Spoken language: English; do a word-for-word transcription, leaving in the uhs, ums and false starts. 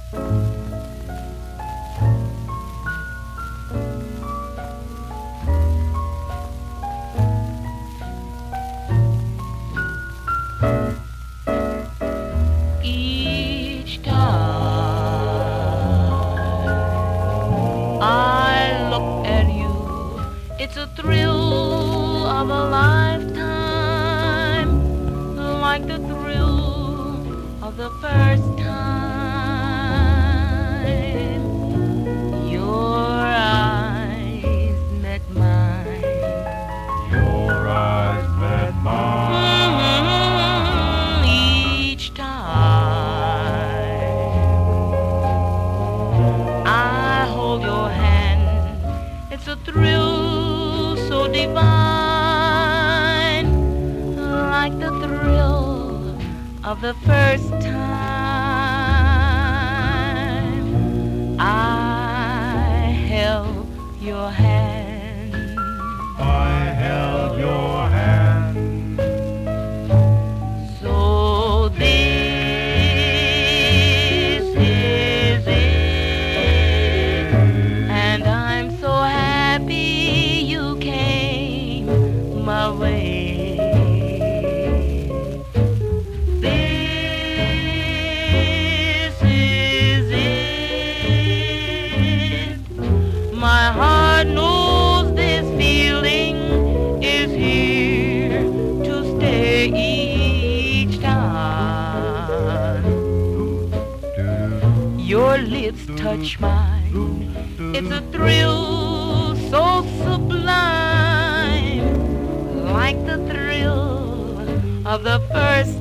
Each time I look at you, it's a thrill of a lifetime, like the thrill of the first time your eyes met mine. Your eyes met mine. Mm-hmm. Each time I hold your hand, it's a thrill so divine, like the thrill of the first time I held your hand. I held your hand. So this is it, and I'm so happy you came my way. My heart knows this feeling is here to stay each time your lips touch mine. It's a thrill so sublime, like the thrill of the first